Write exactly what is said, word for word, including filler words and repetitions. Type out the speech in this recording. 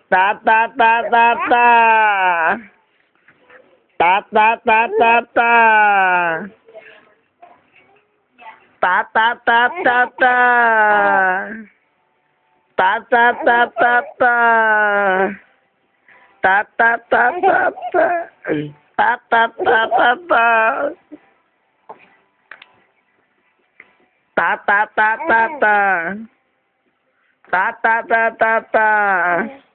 Ta ta ta ta ta. Ta ta ta ta ta. Ta ta ta ta ta. Ta ta ta ta ta. Ta ta ta ta ta. Ta ta ta ta ta. Ta ta ta ta ta. Ta ta ta ta ta.